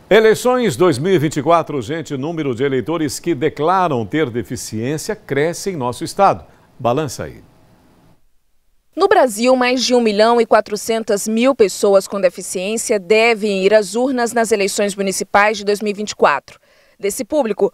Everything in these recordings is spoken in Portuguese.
Eleições 2024, gente, o número de eleitores que declaram ter deficiência cresce em nosso estado. Balança aí. No Brasil, mais de 1.400.000 pessoas com deficiência devem ir às urnas nas eleições municipais de 2024. Desse público,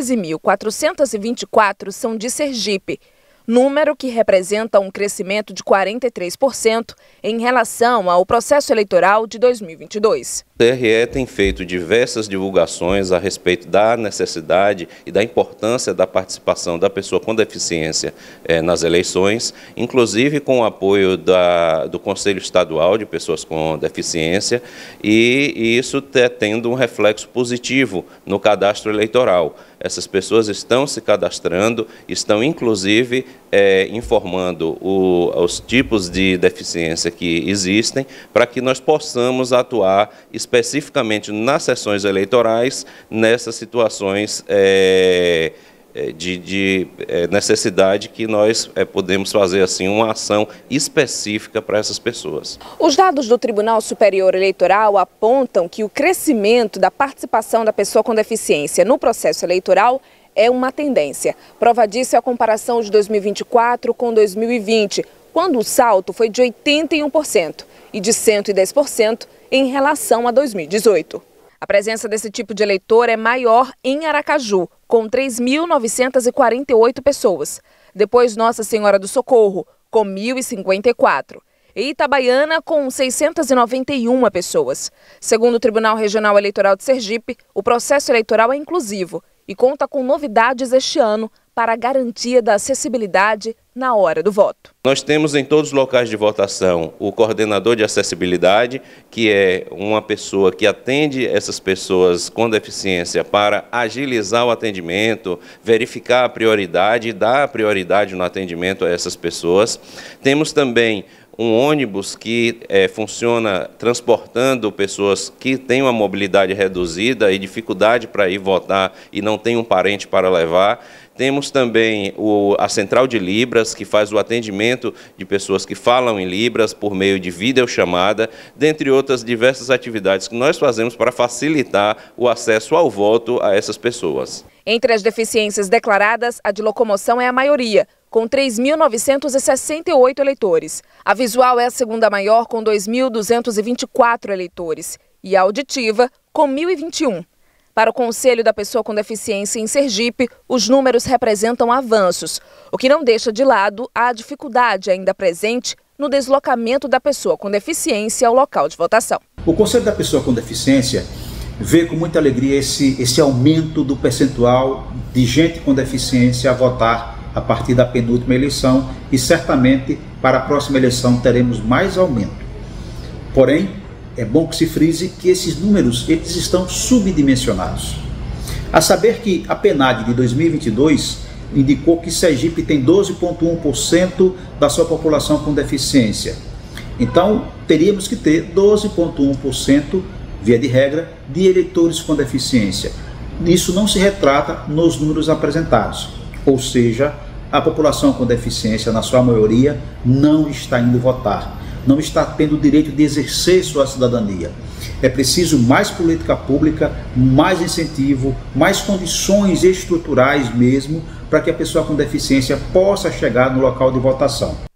13.424 são de Sergipe, número que representa um crescimento de 43% em relação ao processo eleitoral de 2022. O TRE tem feito diversas divulgações a respeito da necessidade e da importância da participação da pessoa com deficiência nas eleições, inclusive com o apoio do Conselho Estadual de Pessoas com Deficiência, e isso tendo um reflexo positivo no cadastro eleitoral. Essas pessoas estão se cadastrando, estão inclusive informando os tipos de deficiência que existem, para que nós possamos atuar especificamente nas sessões eleitorais, nessas situações de necessidade que nós podemos fazer assim uma ação específica para essas pessoas. Os dados do Tribunal Superior Eleitoral apontam que o crescimento da participação da pessoa com deficiência no processo eleitoral é uma tendência. Prova disso é a comparação de 2024 com 2020, quando o salto foi de 81% e de 110% em relação a 2018. A presença desse tipo de eleitor é maior em Aracaju, com 3.948 pessoas. Depois Nossa Senhora do Socorro, com 1.054. E Itabaiana, com 691 pessoas. Segundo o Tribunal Regional Eleitoral de Sergipe, o processo eleitoral é inclusivo e conta com novidades este ano para a garantia da acessibilidade na hora do voto. Nós temos em todos os locais de votação o coordenador de acessibilidade, que é uma pessoa que atende essas pessoas com deficiência para agilizar o atendimento, verificar a prioridade e dar prioridade no atendimento a essas pessoas. Temos também um ônibus que funciona transportando pessoas que têm uma mobilidade reduzida e dificuldade para ir votar e não tem um parente para levar. Temos também a Central de Libras, que faz o atendimento de pessoas que falam em Libras por meio de videochamada, dentre outras diversas atividades que nós fazemos para facilitar o acesso ao voto a essas pessoas. Entre as deficiências declaradas, a de locomoção é a maioria, com 3.968 eleitores. A visual é a segunda maior, com 2.224 eleitores, e a auditiva, com 1.021. Para o Conselho da Pessoa com Deficiência em Sergipe, os números representam avanços, o que não deixa de lado a dificuldade ainda presente no deslocamento da pessoa com deficiência ao local de votação. O Conselho da Pessoa com Deficiência vê com muita alegria esse aumento do percentual de gente com deficiência a votar a partir da penúltima eleição, e certamente para a próxima eleição teremos mais aumento. Porém, é bom que se frise que esses números eles estão subdimensionados. A saber que a PNAD de 2022 indicou que Sergipe tem 12,1% da sua população com deficiência. Então, teríamos que ter 12,1%, via de regra, de eleitores com deficiência. Isso não se retrata nos números apresentados. Ou seja, a população com deficiência, na sua maioria, não está indo votar, não está tendo o direito de exercer sua cidadania. É preciso mais política pública, mais incentivo, mais condições estruturais mesmo, para que a pessoa com deficiência possa chegar no local de votação.